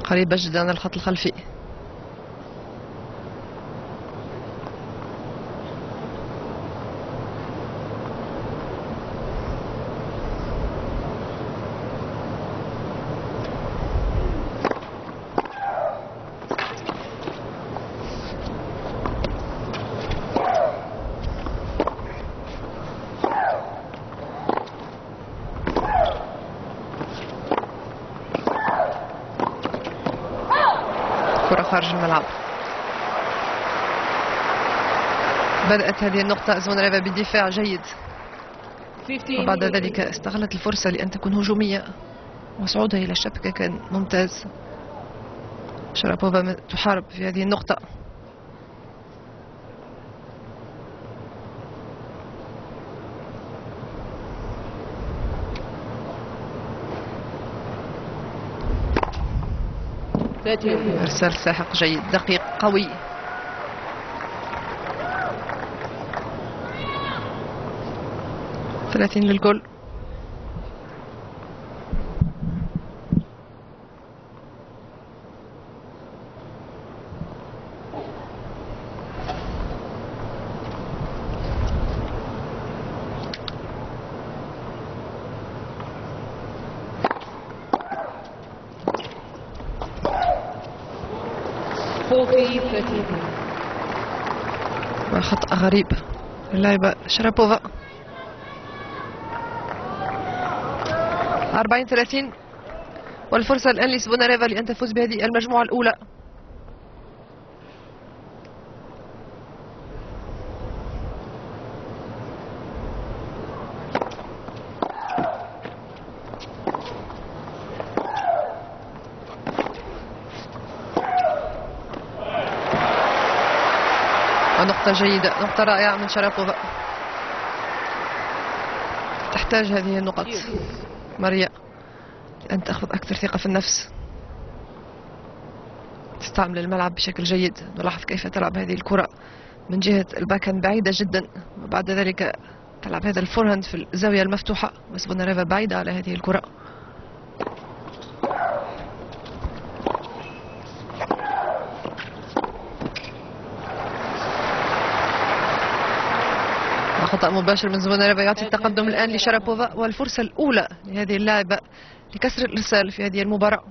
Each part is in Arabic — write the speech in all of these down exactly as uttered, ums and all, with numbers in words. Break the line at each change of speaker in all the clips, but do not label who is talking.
قريبة جدا من الخط الخلفي. كرة خارج الملعب. بدأت هذه النقطة زونريفا بدفاع جيد، وبعد ذلك استغلت الفرصة لأن تكون هجومية، وصعودها إلى الشبكة كان ممتاز. شرابوفا تحارب في هذه النقطة. إرسال ساحق جيد دقيق قوي. ثلاثين للجول. خطأ غريب اللاعبة شرابوفا. أربعين ثلاثين، والفرصة الآن لزونريفا لأن تفوز بهذه المجموعة الأولى. نقطة جيدة، نقطة رائعة من شرابوفا. تحتاج هذه النقط ماريا أن تأخذ أكثر ثقة في النفس، تستعمل الملعب بشكل جيد. نلاحظ كيف تلعب هذه الكرة من جهة الباكن بعيدة جدا، وبعد ذلك تلعب هذا الفورهاند في الزاوية المفتوحة، بس زونريفا بعيدة على هذه الكرة. خطأ مباشر من زونريفا يعطي التقدم الآن لشرابوفا، والفرصة الأولى لهذه اللاعبة لكسر الإرسال في هذه المباراة.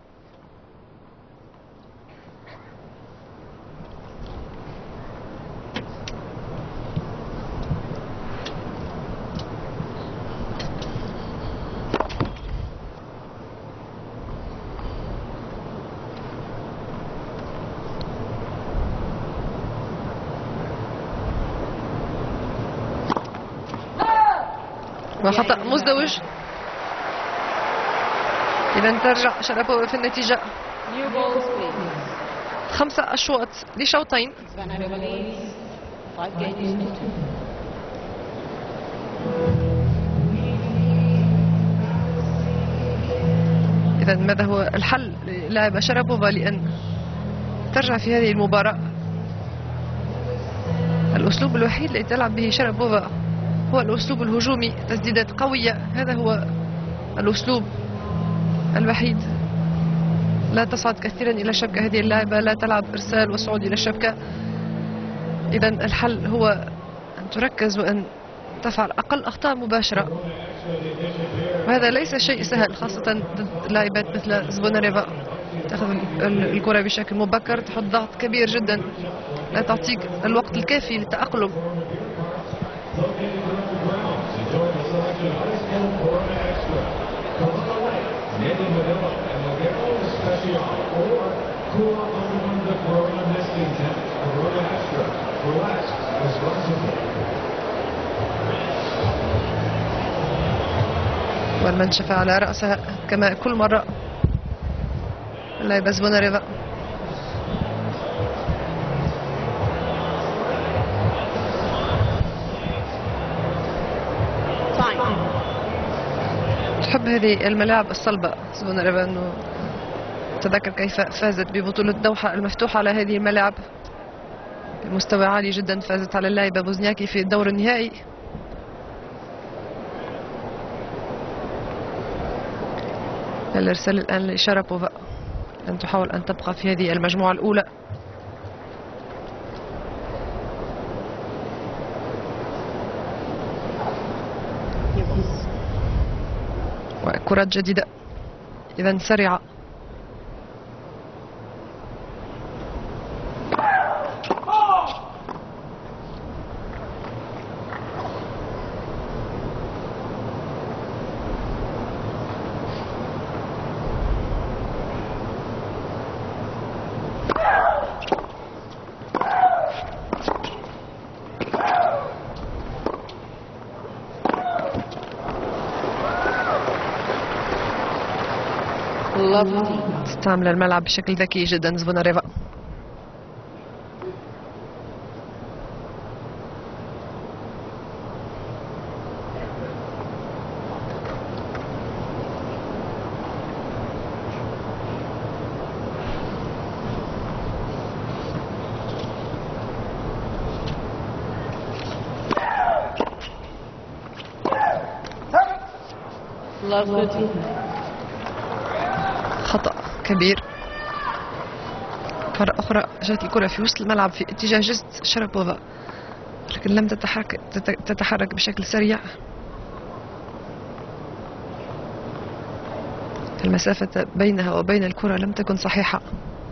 وخطأ مزدوج. إذا ترجع شرابوفا في النتيجة خمسة أشواط لشوطين. إذا ماذا هو الحل للاعبة شرابوفا لأن ترجع في هذه المباراة؟ الأسلوب الوحيد الذي تلعب به شرابوفا هو الأسلوب الهجومي، تسديدات قوية، هذا هو الأسلوب الوحيد. لا تصعد كثيرا إلى الشبكة هذه اللاعبة، لا تلعب إرسال وصعود إلى الشبكة. إذا الحل هو أن تركز وأن تفعل أقل أخطاء مباشرة، وهذا ليس شيء سهل خاصة ضد لاعبات مثل زونريفا. تأخذ الكرة بشكل مبكر، تحط ضغط كبير جدا، لا تعطيك الوقت الكافي للتأقلم. والمنشفة على رأسها كما كل مرة اللاعبة زونريفا. تحب هذه الملاعب الصلبة زونريفا، أنه تذكر كيف فازت ببطولة دوحة المفتوحة على هذه الملاعب بمستوى عالي جدا، فازت على اللاعبة بوزنياكي في الدور النهائي. الإرسال الآن لشرابوفا لن تحاول أن تبقى في هذه المجموعة الأولى. وكرات جديدة إذن سريعة. تستعمل الملعب بشكل ذكي جدا زفوناريفا. خطأ كبير. مرة أخرى جاءت الكرة في وسط الملعب في اتجاه جست شرابوفا، لكن لم تتحرك تتحرك بشكل سريع. المسافة بينها وبين الكرة لم تكن صحيحة.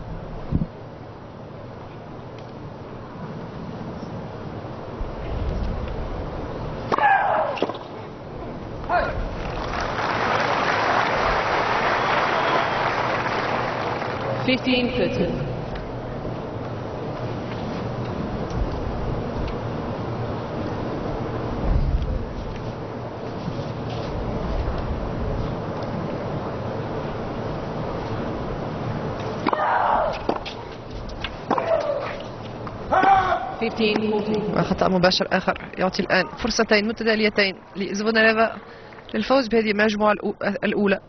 fifteen thirty.
وخطأ مباشر آخر يعطي الآن فرصتين متتاليتين لزفوناريفا للفوز بهذه المجموعة الأولى.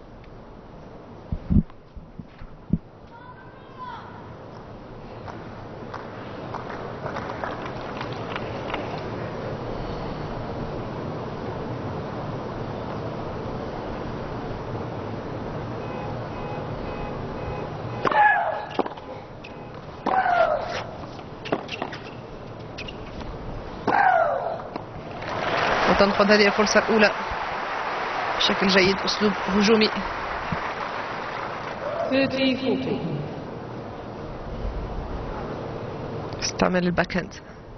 وتنقذ هذه الفرصة الأولى بشكل جيد، أسلوب هجومي. استعمل الباك هاند.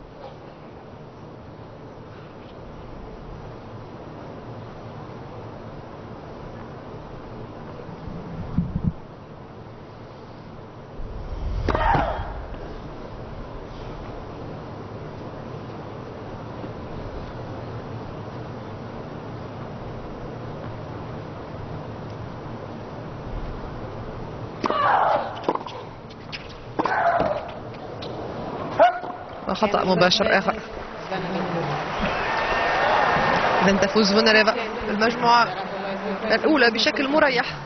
وخطأ مباشر آخر. إذن تفوز زفوناريفا بالمجموعة الأولى بشكل مريح.